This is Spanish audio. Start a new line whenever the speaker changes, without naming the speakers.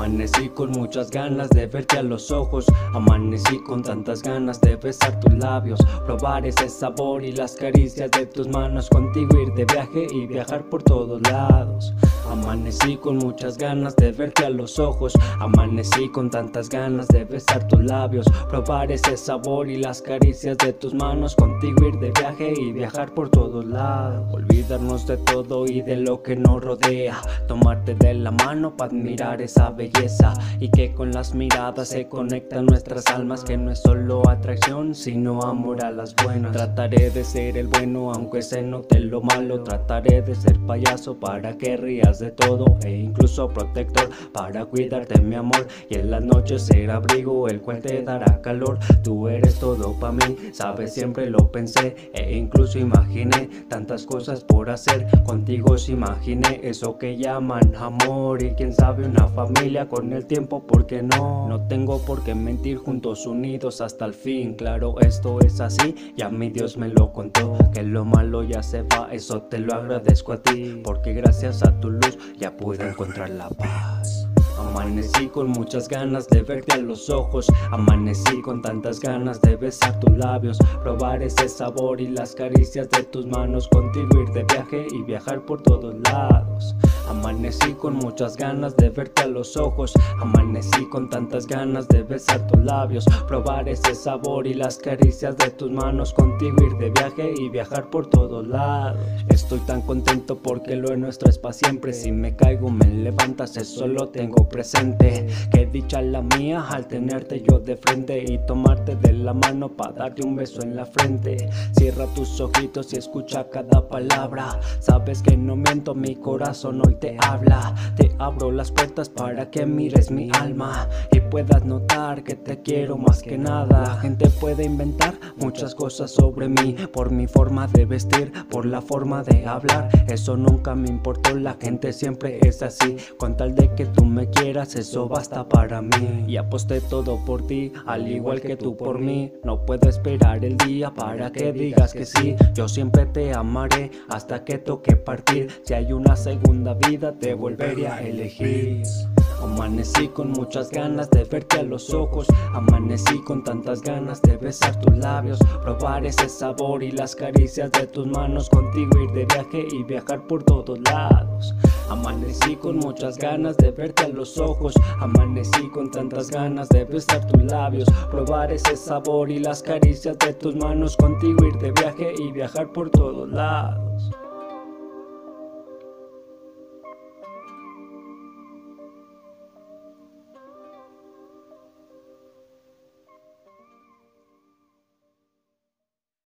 Amanecí con muchas ganas de verte a los ojos. Amanecí con tantas ganas de besar tus labios, probar ese sabor y las caricias de tus manos, contigo ir de viaje y viajar por todos lados. Amanecí con muchas ganas de verte a los ojos. Amanecí con tantas ganas de besar tus labios, probar ese sabor y las caricias de tus manos, contigo ir de viaje y viajar por todos lados. Olvidarnos de todo y de lo que nos rodea, tomarte de la mano para admirar esa belleza, y que con las miradas se conectan nuestras almas, que no es solo atracción sino amor a las buenas. Trataré de ser el bueno aunque se note lo malo, trataré de ser payaso para que rías de todo, e incluso protector para cuidarte mi amor, y en las noches ser abrigo el cual te dará calor. Tú eres todo para mí, sabes, siempre lo pensé e incluso imaginé tantas cosas por hacer. Contigo se imaginé eso que llaman amor, y quién sabe una familia con el tiempo, ¿por qué no? No tengo por qué mentir, juntos unidos hasta el fin. Claro, esto es así, ya mi Dios me lo contó, que lo malo ya se va, eso te lo agradezco a ti, porque gracias a tu luz ya pude encontrar la paz. Amanecí con muchas ganas de verte a los ojos. Amanecí con tantas ganas de besar tus labios, probar ese sabor y las caricias de tus manos, contigo ir de viaje y viajar por todos lados. Amanecí con muchas ganas de verte a los ojos. Amanecí con tantas ganas de besar tus labios, probar ese sabor y las caricias de tus manos, contigo ir de viaje y viajar por todos lados. Estoy tan contento porque lo nuestro es para siempre. Si me caigo me levantas, eso lo tengo presente. Qué dicha la mía al tenerte yo de frente y tomarte de la mano para darte un beso en la frente. Cierra tus ojitos y escucha cada palabra. Sabes que no miento, mi corazón hoy te habla. Te abro las puertas para que mires mi alma y puedas notar que te quiero más que nada. La gente puede inventar muchas cosas sobre mí, por mi forma de vestir, por la forma de hablar, eso nunca me importó. La gente siempre es así, con tal de que tú me quieras, eso basta para mí. Y aposté todo por ti, al igual que tú por mí. No puedo esperar el día para que digas que sí. Yo siempre te amaré hasta que toque partir. Si hay una segunda vida te volveré a elegir. Amanecí con muchas ganas de verte a los ojos. Amanecí con tantas ganas de besar tus labios, probar ese sabor y las caricias de tus manos, contigo ir de viaje y viajar por todos lados. Amanecí con muchas ganas de verte a los ojos. Amanecí con tantas ganas de besar tus labios, probar ese sabor y las caricias de tus manos, contigo ir de viaje y viajar por todos lados.